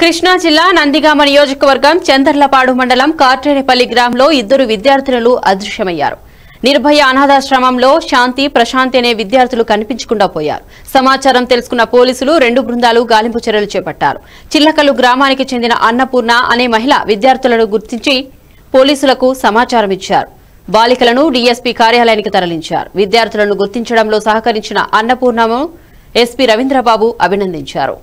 కృష్ణా జిల్లా నందిగామ నియోజకవర్గం చందర్లపాడు మండలం కార్టేరేపల్లి గ్రామంలో ఇద్దరు విద్యార్థులు అదృశ్యమయ్యారు. నిర్భయ అనాథాశ్రమంలో శాంతి ప్రశాంతి అనే విద్యార్థులు కనిపించకుండా పోయారు. సమాచారం తెలుసుకున్న పోలీసులు 2 బృందాలు గాలింపు చర్యలు చేపట్టారు. చిల్లకల్లు గ్రామానికి చెందిన అన్నపూర్ణ అనే మహిళ విద్యార్థులను గుర్తించి పోలీసులకు సమాచారం ఇచ్చారు. బాలికలను డీఎస్పీ కార్యాలయానికి తరలించారు. విద్యార్థులను గుర్తించడంలో సహకరించిన అన్నపూర్ణను ఎస్పీ రవీంద్రబాబు అభినందించారు.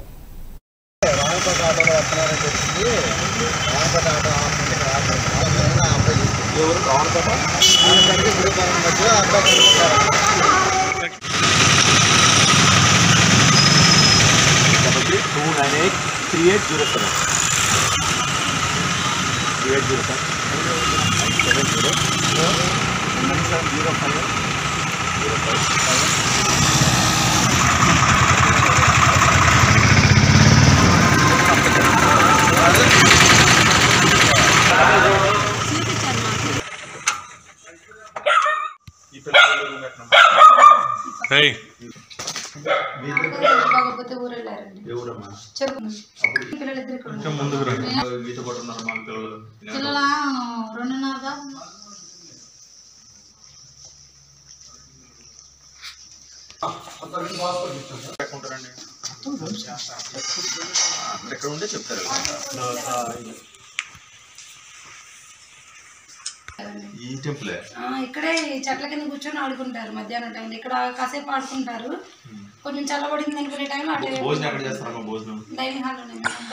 ఇక్కడే చెట్ల కింద కూర్చొని ఆడుకుంటారు. మధ్యాహ్నం టైంలో ఇక్కడ కాసేపు ఆడుకుంటారు. కొంచెం చల్లబడింది అనుకునే టైంలో డైనింగ్ హాల్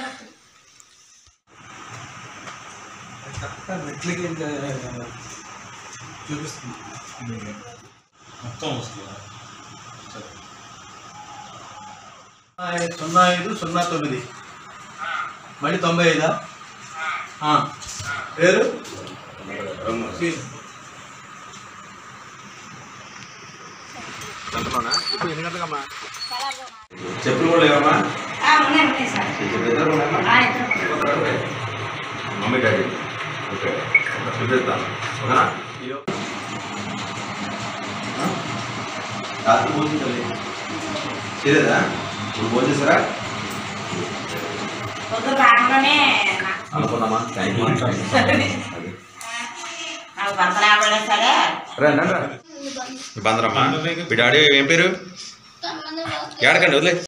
సున్నా 0509 మళ్ళీ 95 పేరు ఇప్పుడు ఎన్ని గంటలకమ్మా? చెప్పులు కూడా లేవమ్మా? మమ్మీ డాడీ ఓకే చూపిస్తాను. రాత్రి భోజనం చేయలేదా? ఇప్పుడు భోజనం చేస్తారా? అనుకున్నామా? Thank you. బందరమ్మా మీ డాడీ ఏం పేరు? ఏడకండి వదిలే.